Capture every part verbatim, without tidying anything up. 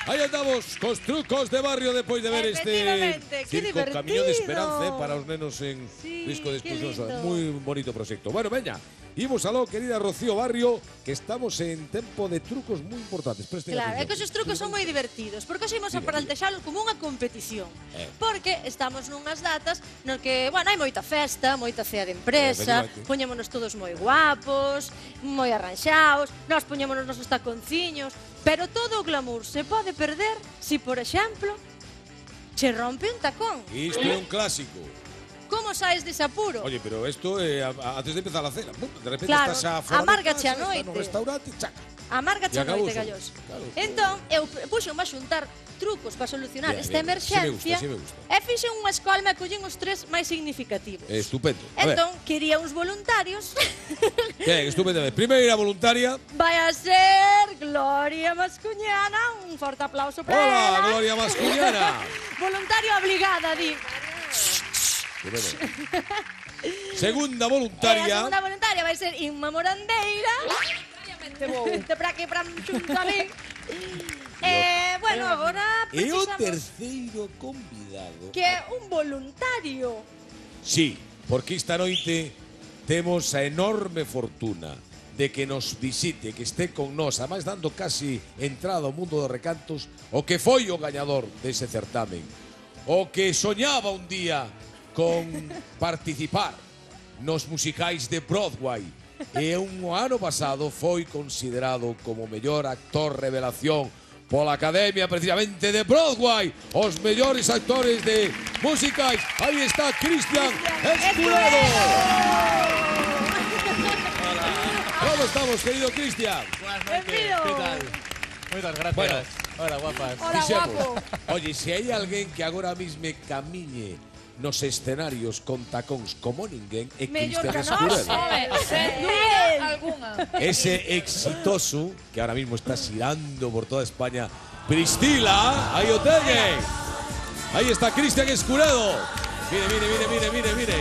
Aí andamos cos trucos de barrio depois de ver este circo Camiñón de Esperanza para os nenos en sí, risco de expulsión. Moi bonito proxecto. Bueno, veña, imos aló, querida Rocío Barrio, que estamos en tempo de trucos moi importantes. Presten Claro, é atención. que os trucos son moi divertidos, porque os imos a plantexalo como unha competición. Eh. Porque estamos nunhas datas no que, bueno, hai moita festa, moita cea de empresa, Eh, poñémonos todos moi guapos, moi arranxados, nós poñémonos nosos taconciños, pero todo o glamour se pode perder si, por exemplo, che rompe un tacón. Isto é un clásico. Como saes dese apuro? Oye, pero esto é a- antes de empezar a cena. Bum, De repente Claro, estás a fora amárgache a de casa, noite. estás no restaurante, chaca. Amárgache E a noite, acabouse. gallos. Claro. Entón, eu puxo a xuntar trucos para solucionar Bien, esta bien. emerxencia Sí me gusta, sí me gusta. e fixe unha escolma e collín os tres máis significativos. Eh, Estupendo. A ver, Entón, quería uns voluntarios. bien, estupendo. Primeira voluntaria. Vai a ser Gloria Mascuñana. Un forte aplauso para ela. Hola, Gloria Mascuñana. Voluntario obligada, di. Segunda E a voluntaria. segunda voluntaria vai ser Inma Morandeira. Te para que para xunto a mí. Eh, bueno, agora E o precisamos terceiro convidado. que é un voluntario. Sí, porque esta noite temos a enorme fortuna de que nos visite, que esté con nós, además dando casi entrada ao mundo dos recantos, o que foi o gañador dese certamen, o que soñaba un día con participar nos musicais de Broadway e un ano pasado foi considerado como mellor actor revelación pola Academia precisamente de Broadway, os mellores actores de musicais. Aí está Cristian Escuredo. ¿Cómo estamos, querido Cristian? Buenas noches, Bienvenido. ¿qué tal? Muchas gracias. Bueno. Hola, guapas. Hola, Dixemos, guapo. oye, se hai alguén que agora mismo camiñe nos escenarios con tacóns como ninguén é Mellor Cristian que nós. Escuredo. Home, sen Eh. dúbida alguna. Ese exitoso que ahora mismo está girando por toda España, Priscila, ahí o teñen. Ahí está Cristian Escuredo. Mire, mire, mire, mire, mire, mire.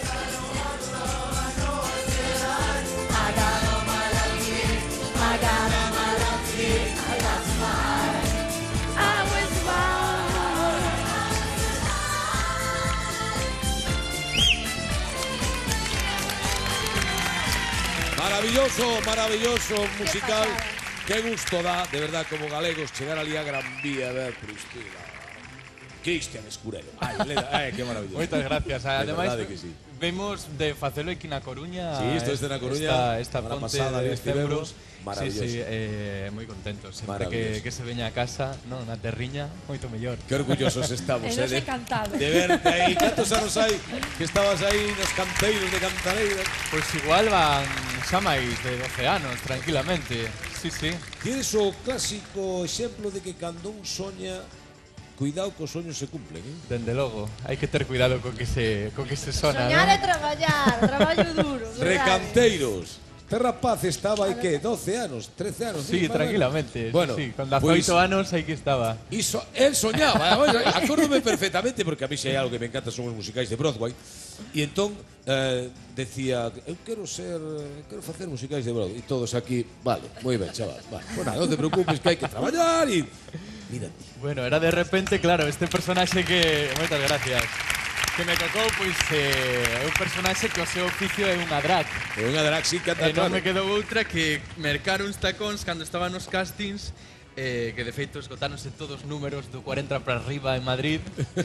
Maravilloso, maravilloso musical. Qué gusto da, de verdad, como galegos, chegar ali a Gran Vía a ver Priscila. Cristian Escuredo. Ay, le, ay, qué maravilloso. Moitas gracias. De Ademais, verdade que sí. vemos de facelo aquí na Coruña. Sí, isto es de na Coruña. Esta, esta Semana ponte pasada de ali estivemos. decembro. Maravilloso. Sí, sí, eh, moi contentos. Sempre Maravilloso. que, que se veña a casa, no, na terriña, moito mellor. Qué orgullosos estamos, E eh, nos de, encantado. de verte aí. Cantos anos hai que estabas aí nos canteiros de Cantareira? Pois igual van xa máis de doce anos, tranquilamente. Sí, sí. Tienes o clásico exemplo de que cando un soña, cuidado que os soños se cumplen, eh? Dende logo, hai que ter cuidado con que se, con que se sona, Soñar e ¿no? traballar, traballo duro. verdade. Recanteiros. Este rapaz estaba aí que doce anos, trece anos. Sí, más o menos. tranquilamente. Bueno, sí, con pues, dezaoito anos aí que estaba. Iso, él soñaba, bueno, acórdome perfectamente porque a mí se hai algo que me encanta son os musicais de Broadway. E entón eh, decía, eu quero ser, quero facer musicais de Broadway. E todos aquí, vale, moi ben, chaval, vale. Bueno, non te preocupes que hai que traballar e mira ti. Bueno, era de repente, claro, este personaxe que... Moitas gracias. Que me tocou, pois, eh, é un personaxe que o seu oficio é unha drag. É unha drag, sí, canta, E non claro. me quedou outra que mercar uns tacóns cando estaba nos castings, eh, que de feito esgotáronse todos os números do cuarenta para arriba en Madrid.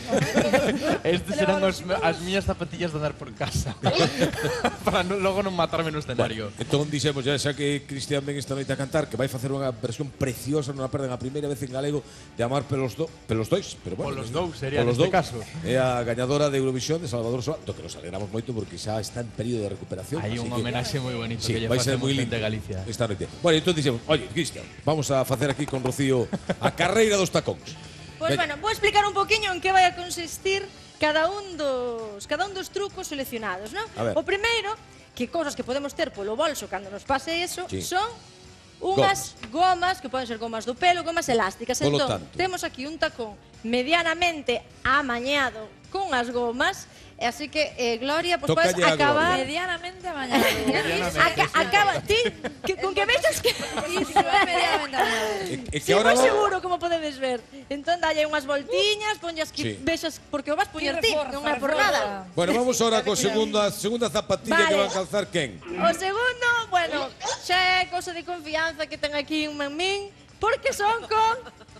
Estes eran os, as miñas zapatillas de andar por casa. Para no, logo non matarme no escenario. Bueno, entón dixemos, xa, xa que Cristian ven esta noite a cantar, que vai facer unha versión preciosa, non a perden a primeira vez en galego, de Amar pelos, do, pelos dois, pero bueno, Polos dous sería polos neste dous. caso. É a gañadora de Eurovisión de Salvador Soa, do que nos alegramos moito porque xa está en período de recuperación. Hai así un que- homenaxe moi bonito Sí, que lle vai ser facemos moi dende lindo Galicia. esta noite. Bueno, entón dixemos, oye, Cristian, vamos a facer aquí con Rocío a carreira dos tacóns. Pois Veña. bueno, vou explicar un poquinho en que vai a consistir cada un dos cada un dos trucos seleccionados, non? A ver. O primeiro, que cousas que podemos ter polo bolso cando nos pase eso, Sí. son unhas gomas. que poden ser gomas do pelo, gomas elásticas. Polo Entón, tanto. temos aquí un tacón medianamente amañado con as gomas E así que, eh, Gloria, pues Tócalle puedes a acabar... Medianamente amañado. Aca- acaba, ti, que, con que vexas que... Iso é medianamente amañado. E, e que Sí, ahora moi va... seguro, como podedes ver. Entón, dalle unhas voltiñas, ponllas que Sí. vexas, porque o vas poñer Ti ti, reforza, non é por reforza. nada. Bueno, vamos ahora con segunda, segunda zapatilla Vale. que va a calzar quen. O segundo, bueno, xa é cousa de confianza que ten aquí un mamín, porque son con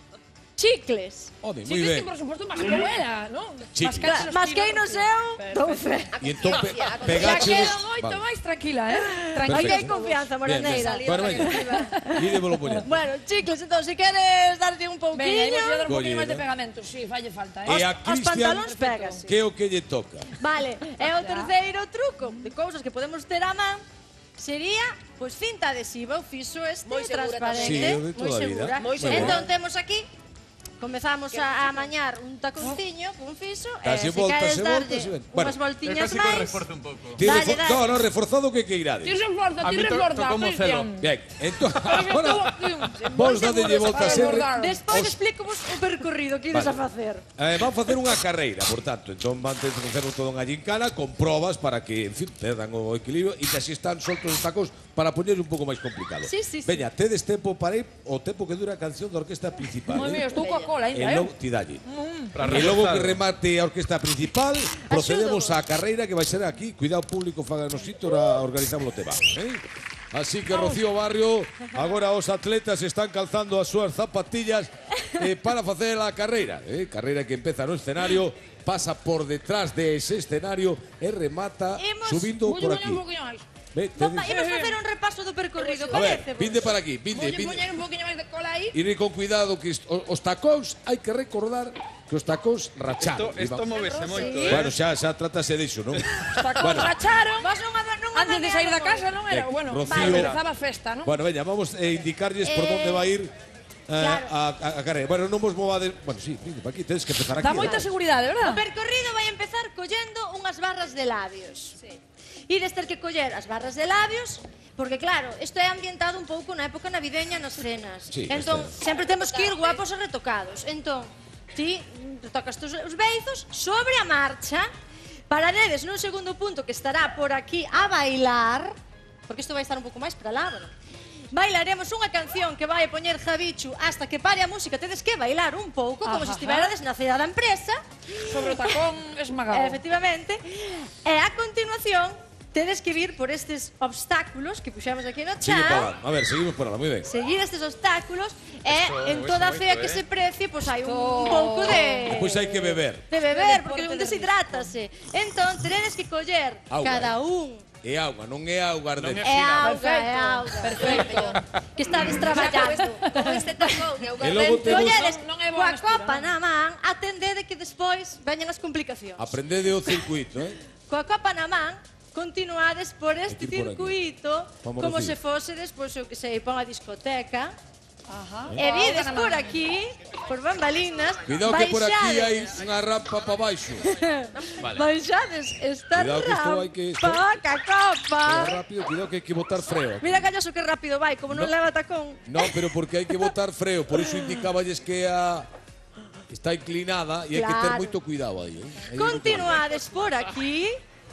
chicles. Ode, Sí, moi que ben. sí, por supuesto, más como era, ¿no? Chicles. Mascarse los Mas que tiros. no seu, dou fe. E entón pe, Ya pegache quedo dos... moito Vale. máis tranquila, eh? Aquí Tranquila. hai confianza, Bien, bien. moraneira. Bueno, veña. Ídemolo poñendo. Bueno, chicles, entón, se queres darlle un Venga, pouquiño... imos a dar un poquinho Colle, máis de ¿no? pegamento. Sí, falle falta, E eh? a Os Cristian, pantalóns pégase. que é o que lle toca? Vale, e o terceiro truco de cousas que podemos ter a man sería, pois, cinta adhesiva, o fiso este Moi segura transparente. tamén. Sí, o de toda moi a vida. segura. Moi segura. Entón, temos aquí, comezamos a amañar un taconciño con fiso, e Dase se voltas queres e darlle voltas e ben. Bueno, unhas Eu voltiñas casi que máis... reforzo un pouco. Ti Dale, refor- dale. No, no, reforzado que que irades. Ti reforza, A ti mí to- reforza, tocoume Cristian. Bien, entón, Ahora agora vos dadelle voltas e... recordar. Despois Os- explico-vos o percorrido que ides Vale. a facer. Eh, van a facer unha carreira, por tanto, entón van ter que facer todo unha gincana con probas para que, en fin, perdan o equilibrio e que así están soltos os tacos para poñer un pouco máis complicado. Sí, sí, sí. Veña, tedes tempo para ir o tempo que dura a canción da orquesta principal. Moi eh? mío, estou coa cola E ainda, eh? logo ti dalle. Para E logo que reforzar. remate a orquesta principal, procedemos á carreira que vai ser aquí. Cuidado público, faganos sitio a organizamos o tema. Eh? Así que, Rocío Barrio, agora os atletas están calzando as súas zapatillas eh, para facer a carreira. Eh? Carreira que empeza no escenario, pasa por detrás de ese escenario e remata Imos- subindo Voulle por poñer aquí. un poquinho máis. Ve, Non, tedes- imos facer un repaso do percorrido, A ver, parece? vinde para aquí, vinde, Voulle vinde. poñer un poquinho máis de cola aí. E con cuidado que est- os, os tacóns, hai que recordar que os tacóns racharon. Isto, isto movese moito, eh? Bueno, xa, xa tratase diso, non? Tacos Bueno. racharon. Vos non, a- non Antes de sair da amañaron casa, non era? Eh, Bueno, Rocío- empezaba a festa, non? Bueno, veña, vamos a indicarlles por Eh, onde vai ir eh, claro. a, a, a carreira. Bueno, non vos movades... Bueno, sí, vinde, para aquí, tedes que empezar aquí. Dá moita eh. seguridade, O verdad? percorrido vai empezar collendo unhas barras de labios. Sí. Ides ter que coller as barras de labios, porque claro, isto é ambientado un pouco na época navideña nas cenas. Sí, entón, este- sempre temos que ir guapos e retocados. Entón, ti mm, tocas tus os beizos sobre a marcha, pararedes nun segundo punto que estará por aquí a bailar, porque isto vai estar un pouco máis para lá, bueno. Bailaremos unha canción que vai poñer Javichu hasta que pare a música. Tedes que bailar un pouco, como se Ajá. estiverades na cea da empresa. Sobre o tacón esmagado. Efectivamente. E a continuación, tedes que vir por estes obstáculos que puxamos aquí no Sigue para chat. lá. A ver, seguimos para lá, moi ben. Seguir estes obstáculos e Esto en moito, toda a cea moito, que eh. se precie, pois hai un, un Esto- pouco de... Pois hai que beber. De beber, porque Deporte un de deshidrátase. Entón, teredes que coller Auga, cada un. É auga, non é auga é ardente. É auga, Perfecto. é auga. Perfecto. Que estades traballando. Con este tacón e o E logo gardente. temos- Colledes Non- non é boa coa mestura, copa non? na man, atendede que despois veñen as complicacións. Aprendede o circuito, eh? Coa copa na man, continuades por este Aquí por aquí. circuito Vamos, como Rocío. se fosedes, pois eu que sei, pon a discoteca. Ajá. E vides por aquí, por bambalinas, Cuidado que por aquí hai baixades. unha rampa para baixo. Vale. Baixades esta Cuidado que isto hai que- rampa, ca copa. Pero rápido, cuidado que hai que botar freo. Mira calloso que rápido vai, como non No. leva tacón. No, pero porque hai que botar freo, por iso indicaballes que a está inclinada e hai que ter Claro. moito cuidado aí, eh? Hai que Continuades por aquí,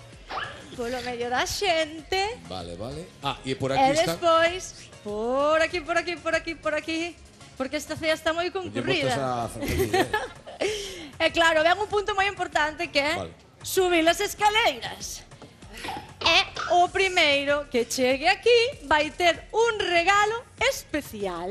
polo medio da xente. Vale, vale. Ah, e por E aquí está. despois, por aquí, por aquí, por aquí, por aquí, porque esta cea está moi Lle botas concurrida. a zapatilha, eh? E claro, ven un punto moi importante que é Vale. subir as escaleiras. E o primeiro que chegue aquí vai ter un regalo especial.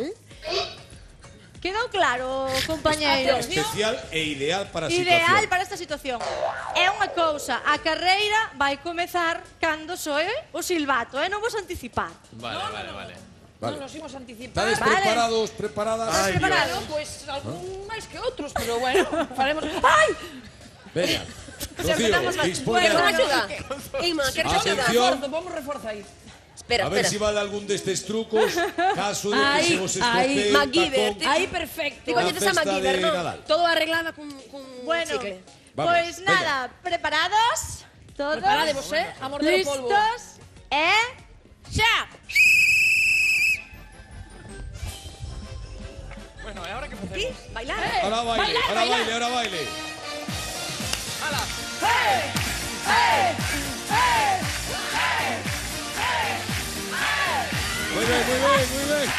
Quedou claro, compañeiros? Especial e ideal para a Ideal situación. para esta situación. É unha cousa, a carreira vai comezar cando soe o silbato, e non vos anticipar. Vale, vale, vale. Vale. Non nos imos anticipar. Estades Vale. preparados, preparadas? Ay, Preparado, pois algún máis que outros, pero bueno, faremos. Ai! Veña. Rocío, empezamos mal. dispone. Bueno, Bueno, axuda. Inma, queres axuda? Atención. Reforzo, vamos reforza aí. Espera, A ver espera. si vale algún destes trucos, caso de que Ahí, se vos ahí. estropee un MacGyver, tacón. Aí perfecto. Ti coñeces a festa MacGyver, de non? Nadal. Todo arreglada cun, cun Bueno, chicle. Vamos, pois veña. nada, preparados? Todos? Preparadevos, eh? A morder o polvo. Listos? E xa! Bueno, ¿y ahora qué Ti, hacemos? bailar. Ahora baile, Bailar, ahora bailar. baile, ahora baile. ¡Hala! Hey! Muy bien, muy bien, muy bien.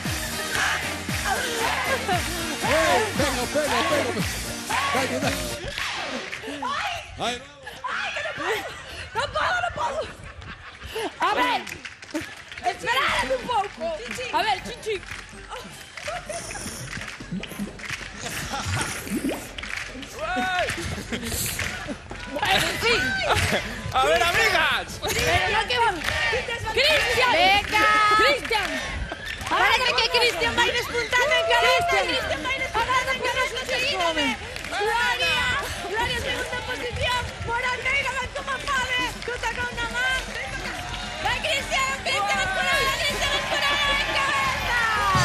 ¡Eh! Pega, pega, pega. Dale, dale. Ay, ¡No puedo, no puedo! A ver, esperad un pouco. A ver, chichi. Bueno, en fin. A ver, amigas. Pero lo que vamos. ¡Cristian! Venga. ¡Cristian! Parece que Cristian vai despuntando en cabeza. Cristian. Cristian vai despuntando en cabeza. Seguídame. Gloria. Gloria, segunda posición. Morandeira, vai como pode. Tu tacón na man. Vai Cristian. Cristian Escurado. Cristian Escurado en cabeza.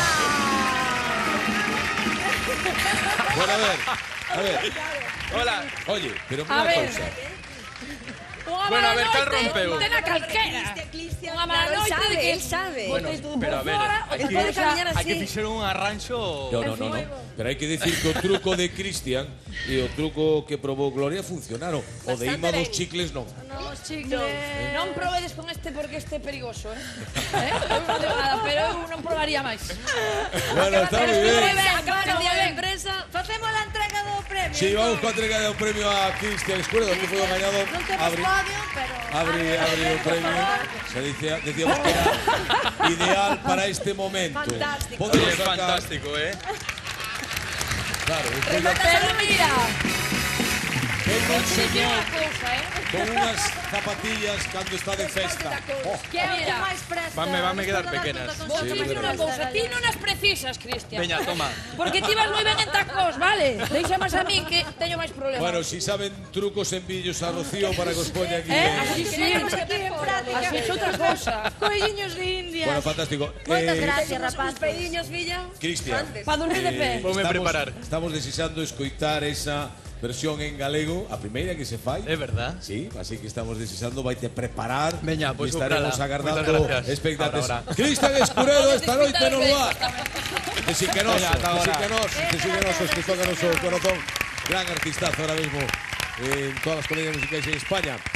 bueno, a ver, a ver. Hola. Oye, pero A una ver. cosa. Unha Bueno, a mala ver, cal noite, rompeu? ten a calquera. Cristian, Unha mala claro, él noite sabe, de que él sabe. Bueno, botéis todo pero a por ver, fora, hai os que, podes camiñar hai que así. fixer un arranxo... No, no, no, no. Pero hai que decir que o truco de Cristian e o truco que probou Gloria funcionaron. O de Bastante Ima dos ben. chicles non. No, chicles. Non probedes con este porque este é perigoso, eh? eh? Eu non digo nada, pero eu non probaría máis. Bueno, está moi Pero ben. ben, Acaba claro, el día de ben. empresa. Facemos a entrega do premio. Sí, vamos con a entrega de un premio a Cristian Escurado, que foi o gañador. Non temos Abri, podio, pero... abri, abri o premio. Se decía, decíamos que era ideal para este momento. Fantástico. Podemos Oye, sacar- fantástico, eh? Claro, despois da- Pero mira, Venga un te digo señor unha cousa, eh? con unas zapatillas cando está de festa. Oh, Que é o que Mira, máis presta. vanme- vanme quedar Despois do pequenas. dato Vou con te Sí, dicir verdad. unha cousa, ti non as precisas, Cristian. Veña, toma. Porque ti vas moi ben en tacos, vale? Deixa máis a mí que teño máis problemas. bueno, si saben trucos envillos a Rocío para que os poña aquí. Eh, en- así sí, Temos aquí en práctica. así es outra cousa. Colliños de India. Bueno, fantástico. Moitas Eh, gracias, Uns rapaz. pediños, Villa. Cristian. Antes. Pa dormir de pé. Voume estamos, preparar. Estamos desexando escoitar esa versión en galego, a primeira que se fai. É verdad. Sí, así que estamos desexando, vaite preparar. Veña, pois e vou estaremos prala. agardando Moitas gracias. expectantes. Ahora, ahora. Cristian Escuredo esta noite no lugar. Que sí que nos, Veña, ata que sí ahora. que nos, que sí que nos, que toca noso corazón. Gran artistazo ahora mismo en todas las comedias musicales en España.